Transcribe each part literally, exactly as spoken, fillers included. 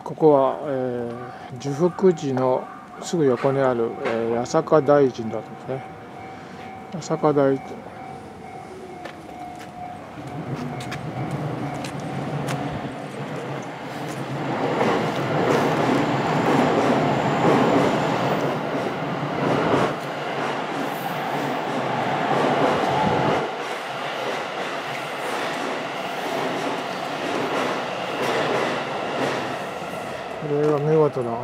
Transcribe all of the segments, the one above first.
ここは、えー、寿福寺のすぐ横にある、えー、八坂大神だったんですね。八坂大神。これは見事な。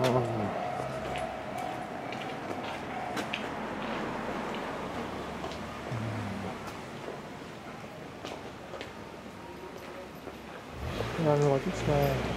なるほどですね。